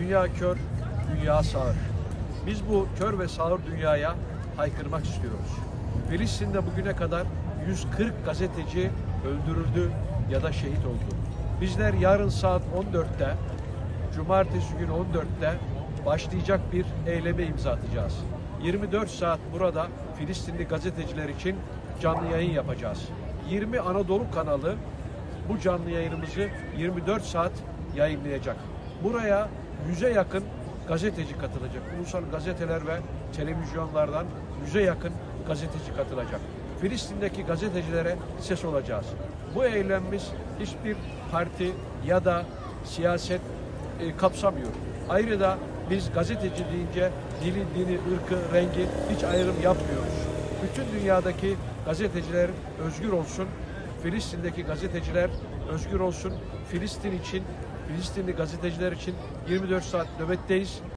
Dünya kör, dünya sağır. Biz bu kör ve sağır dünyaya haykırmak istiyoruz. Filistin'de bugüne kadar 140 gazeteci öldürüldü ya da şehit oldu. Bizler yarın saat 14'te, cumartesi günü 14'te başlayacak bir eyleme imza atacağız. 24 saat burada Filistinli gazeteciler için canlı yayın yapacağız. 20 Anadolu kanalı bu canlı yayınımızı 24 saat yayınlayacak. Buraya 100'e yakın gazeteci katılacak. Ulusal gazeteler ve televizyonlardan 100'e yakın gazeteci katılacak. Filistin'deki gazetecilere ses olacağız. Bu eylemimiz hiçbir parti ya da siyaset kapsamıyor. Ayrıca da biz gazeteci deyince dili, dini, ırkı, rengi hiç ayrım yapmıyoruz. Bütün dünyadaki gazeteciler özgür olsun. Filistin'deki gazeteciler özgür olsun. Filistin için, Filistinli gazeteciler için 24 saat nöbetteyiz.